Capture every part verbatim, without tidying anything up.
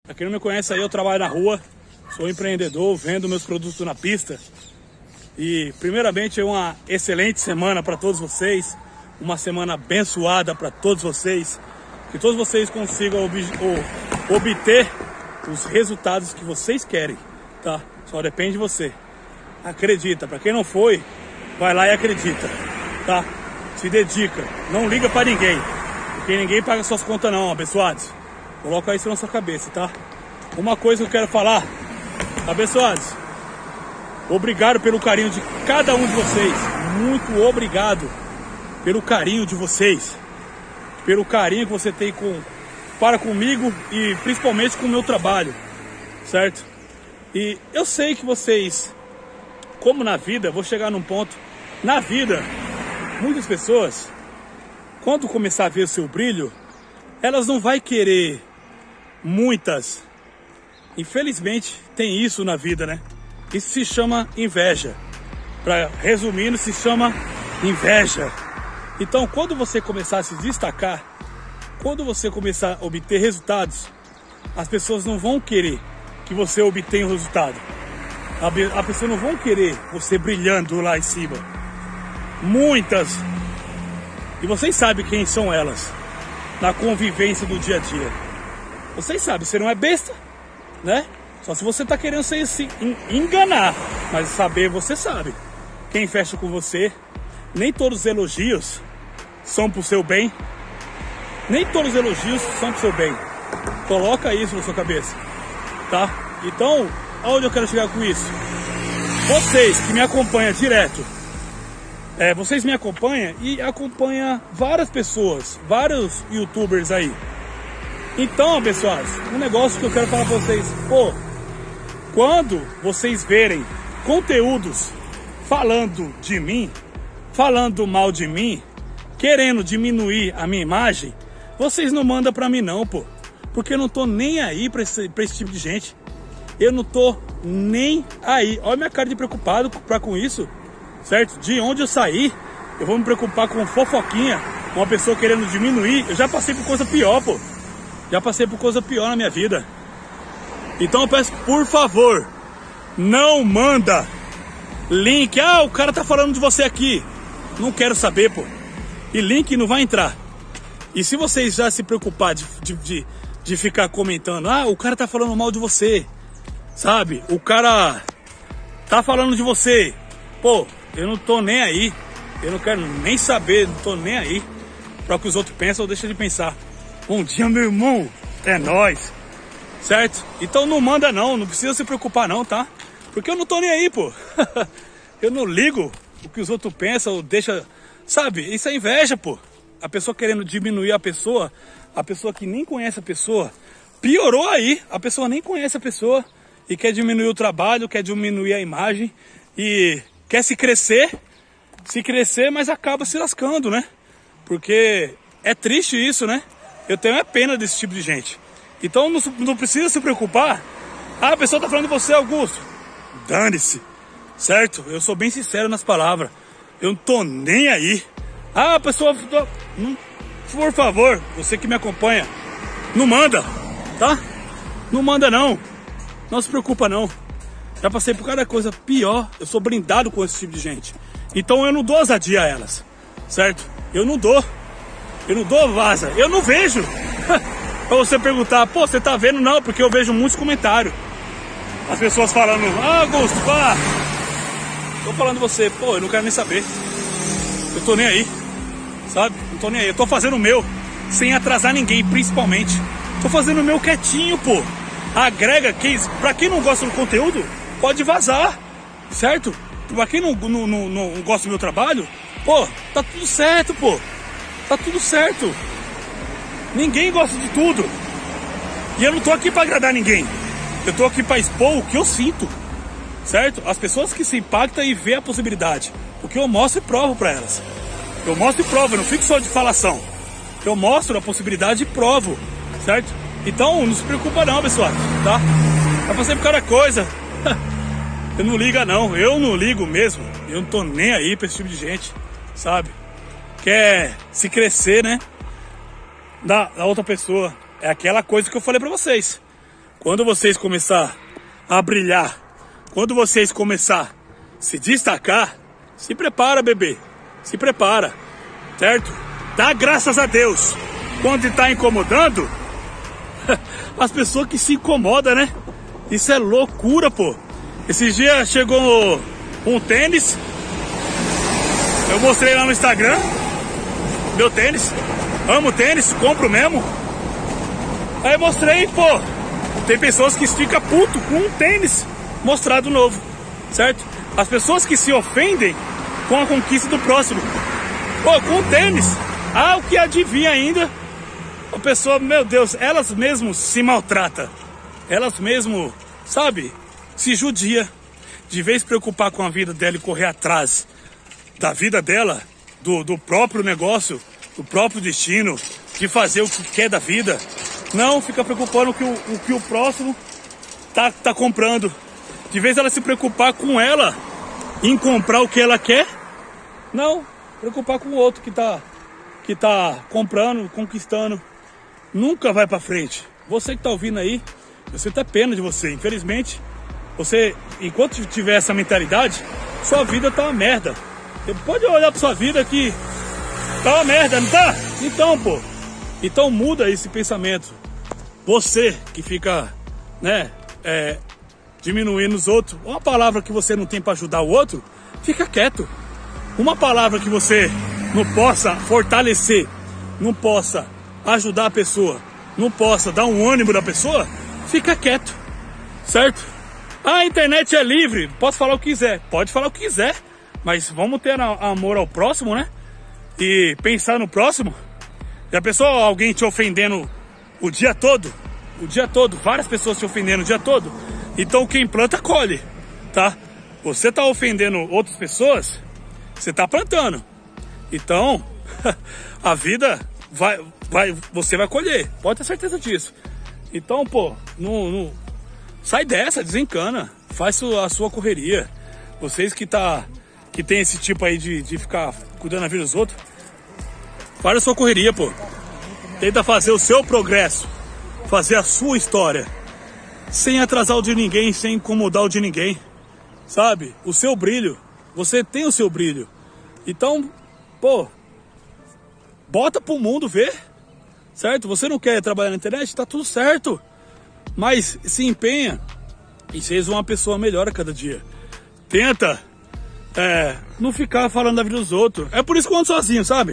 Pra quem não me conhece aí, eu trabalho na rua, sou empreendedor, vendo meus produtos na pista. E primeiramente é uma excelente semana para todos vocês, uma semana abençoada para todos vocês, que todos vocês consigam ob obter os resultados que vocês querem, tá? Só depende de você. Acredita, para quem não foi, vai lá e acredita, tá? Se dedica, não liga para ninguém, porque ninguém paga suas contas não, abençoados. Coloca isso na sua cabeça, tá? Uma coisa que eu quero falar, abençoados, obrigado pelo carinho de cada um de vocês, muito obrigado pelo carinho de vocês, pelo carinho que você tem com, para comigo e principalmente com o meu trabalho, certo? E eu sei que vocês, como na vida, vou chegar num ponto, na vida, muitas pessoas, quando começar a ver o seu brilho, elas não vão querer muitas. Infelizmente, tem isso na vida, né? Isso se chama inveja. Para resumindo, se chama inveja. Então, quando você começar a se destacar, quando você começar a obter resultados, as pessoas não vão querer que você obtenha o resultado. As pessoas não vão querer você brilhando lá em cima. Muitas. E vocês sabem quem são elas na convivência do dia a dia. Vocês sabem, você não é besta, né? Só se você tá querendo se, se enganar. Mas saber, você sabe. Quem fecha com você, nem todos os elogios são pro seu bem. Nem todos os elogios são pro seu bem. Coloca isso na sua cabeça, tá? Então, aonde eu quero chegar com isso? Vocês que me acompanham direto, é, vocês me acompanham e acompanham várias pessoas, vários youtubers aí. Então, pessoal, um negócio que eu quero falar pra vocês, pô, quando vocês verem conteúdos falando de mim, falando mal de mim, querendo diminuir a minha imagem, vocês não mandam pra mim não, pô. Porque eu não tô nem aí pra esse, pra esse tipo de gente. Eu não tô nem aí. Olha a minha cara de preocupado pra com isso, certo? De onde eu saí, eu vou me preocupar com fofoquinha, com uma pessoa querendo diminuir. Eu já passei por coisa pior, pô. Já passei por coisa pior na minha vida. Então eu peço, por favor, não manda link. Ah, o cara tá falando de você aqui. Não quero saber, pô. E link não vai entrar. E se vocês já se preocupar de, de, de, de ficar comentando, ah, o cara tá falando mal de você, sabe? O cara tá falando de você. Pô, eu não tô nem aí. Eu não quero nem saber, não tô nem aí para o que os outros pensam ou deixam de pensar. Bom dia, meu irmão. É nóis. Certo? Então não manda não, não precisa se preocupar não, tá? Porque eu não tô nem aí, pô. Eu não ligo o que os outros pensam ou deixa... Sabe? Isso é inveja, pô. A pessoa querendo diminuir a pessoa, a pessoa que nem conhece a pessoa, piorou aí. A pessoa nem conhece a pessoa e quer diminuir o trabalho, quer diminuir a imagem e quer se crescer, se crescer, mas acaba se lascando, né? Porque é triste isso, né? Eu tenho é pena desse tipo de gente. Então não, não precisa se preocupar. Ah, a pessoa tá falando de você, Augusto. Dane-se, certo? Eu sou bem sincero nas palavras. Eu não tô nem aí. Ah, a pessoa... Não, por favor, você que me acompanha, não manda, tá? Não manda não. Não se preocupa não. Já passei por cada coisa pior. Eu sou blindado com esse tipo de gente. Então eu não dou ousadia a elas, certo? Eu não dou. Eu não dou vaza. Eu não vejo. Pra você perguntar, pô, você tá vendo? Não, porque eu vejo muitos comentários. As pessoas falando, ah, Augusto, pá. Tô falando de você, pô, eu não quero nem saber. Eu tô nem aí, sabe? Não tô nem aí. Eu tô fazendo o meu, sem atrasar ninguém, principalmente. Tô fazendo o meu quietinho, pô. Agrega, quem, pra quem não gosta do conteúdo, pode vazar, certo? Pra quem não, não, não, não gosta do meu trabalho, pô, tá tudo certo, pô. Tá tudo certo. Ninguém gosta de tudo. E eu não tô aqui pra agradar ninguém. Eu tô aqui pra expor o que eu sinto, certo? As pessoas que se impactam e vê a possibilidade. Porque eu mostro e provo pra elas. Eu mostro e provo, eu não fico só de falação. Eu mostro a possibilidade e provo, certo? Então não se preocupa não, pessoal, tá? Vai fazer por cada coisa. Eu não ligo não, eu não ligo mesmo. Eu não tô nem aí pra esse tipo de gente, sabe? Quer se crescer, né? Da, da outra pessoa. É aquela coisa que eu falei pra vocês. quando vocês começar a brilhar, quando vocês começar a se destacar, se prepara, bebê, se prepara, certo? Dá graças a Deus. Quando está incomodando, as pessoas que se incomodam, né? Isso é loucura, pô. Esses dias chegou um tênis, eu mostrei lá no Instagram, meu tênis, amo tênis, compro mesmo. Aí eu mostrei, pô, tem pessoas que ficam puto com um tênis mostrado novo, certo? As pessoas que se ofendem com a conquista do próximo, pô, com o tênis, ah, o que adivinha ainda, a pessoa, meu Deus, elas mesmo se maltratam, elas mesmo, sabe, se judia, de vez preocupar com a vida dela e correr atrás da vida dela, do, do próprio negócio, do próprio destino, de fazer o que quer da vida. Não fica preocupando com o, o que o próximo tá, tá comprando. De vez ela se preocupar com ela em comprar o que ela quer, não, preocupar com o outro que tá, que tá comprando, conquistando. Nunca vai pra frente. Você que tá ouvindo aí, eu sinto até pena de você. Infelizmente, você, enquanto tiver essa mentalidade, sua vida tá uma merda. Você pode olhar pra sua vida que tá uma merda, não tá? Então, pô, então muda esse pensamento. Você que fica, né, é, diminuindo os outros, uma palavra que você não tem pra ajudar o outro, fica quieto. Uma palavra que você não possa fortalecer, não possa ajudar a pessoa, não possa dar um ânimo na pessoa, fica quieto, certo? A internet é livre, posso falar o que quiser, pode falar o que quiser, mas vamos ter amor ao próximo, né? E pensar no próximo. Já pensou alguém te ofendendo o dia todo? O dia todo, várias pessoas te ofendendo o dia todo. Então quem planta, colhe, tá? Você tá ofendendo outras pessoas, você tá plantando. Então, a vida vai, vai, você vai colher, pode ter certeza disso. Então, pô, não, não, sai dessa, desencana, faz a sua correria. Vocês que tá, que tem esse tipo aí de, de ficar cuidando da vida dos outros, faz a sua correria, pô. Tenta fazer o seu progresso, fazer a sua história, sem atrasar o de ninguém, sem incomodar o de ninguém, sabe? O seu brilho, você tem o seu brilho. Então, pô, bota pro mundo ver, certo? Você não quer trabalhar na internet? Tá tudo certo, mas se empenha e seja uma pessoa melhor a cada dia. Tenta é, não ficar falando da vida dos outros. É por isso que eu ando sozinho, sabe?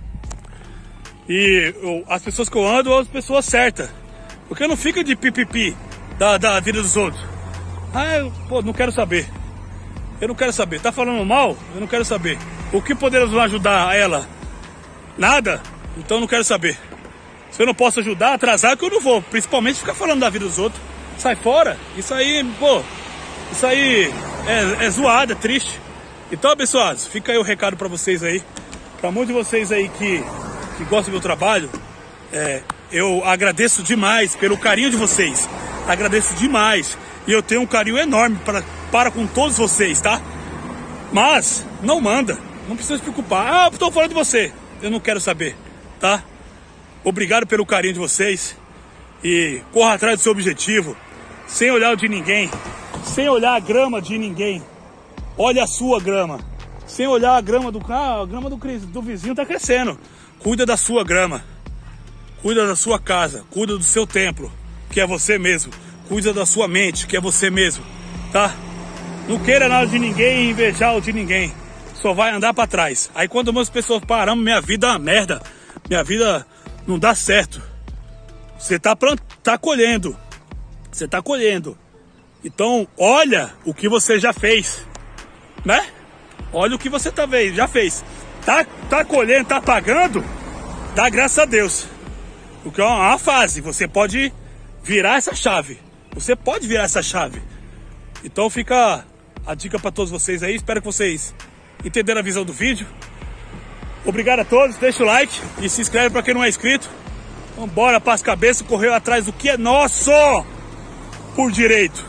E eu, as pessoas que eu ando são as pessoas certas, porque não fica de pipipi da, da vida dos outros. Ah, eu, pô, não quero saber. Eu não quero saber. Tá falando mal? Eu não quero saber. O que poderemos ajudar ela? Nada? Então eu não quero saber. Se eu não posso ajudar, atrasar, que eu não vou. Principalmente ficar falando da vida dos outros. Sai fora. Isso aí, pô, isso aí é, é zoado, é triste. Então, abençoados, fica aí o recado pra vocês aí. Pra muitos de vocês aí que, que gostam do meu trabalho, é, eu agradeço demais pelo carinho de vocês. Agradeço demais. E eu tenho um carinho enorme para, para com todos vocês, tá? Mas, não manda. Não precisa se preocupar. Ah, eu tô falando de você. Eu não quero saber, tá? Obrigado pelo carinho de vocês. E corra atrás do seu objetivo. Sem olhar o de ninguém. Sem olhar a grama de ninguém. Olha a sua grama. Sem olhar a grama do... Ah, a grama do, do vizinho tá crescendo. Cuida da sua grama. Cuida da sua casa. Cuida do seu templo, que é você mesmo. Cuida da sua mente, que é você mesmo, tá? Não queira nada de ninguém e invejar o de ninguém. Só vai andar pra trás. Aí quando umas pessoas param, minha vida é uma merda. Minha vida não dá certo. Você tá, plant... tá colhendo. Você tá colhendo. Então, olha o que você já fez, né? Olha o que você tá vendo, já fez. Tá, tá colhendo, tá pagando? Dá graças a Deus. Porque é uma fase. Você pode virar essa chave. Você pode virar essa chave. Então fica a dica para todos vocês aí. Espero que vocês entenderam a visão do vídeo. Obrigado a todos. Deixa o like e se inscreve para quem não é inscrito. Vambora, passa a cabeça, correu atrás do que é nosso por direito.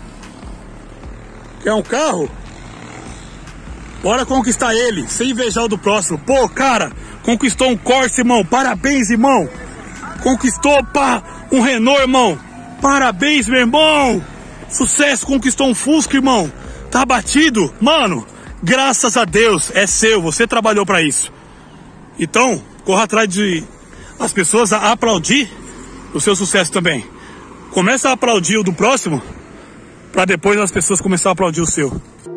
Quer um carro? Bora conquistar ele, sem invejar o do próximo. Pô, cara, conquistou um Corsa, irmão. Parabéns, irmão. Conquistou, pá, um Renault, irmão. Parabéns, meu irmão! Sucesso, conquistou um Fusca, irmão. Tá batido? Mano, graças a Deus, é seu, você trabalhou pra isso. Então, corra atrás de as pessoas a aplaudir o seu sucesso também. Começa a aplaudir o do próximo, pra depois as pessoas começarem a aplaudir o seu.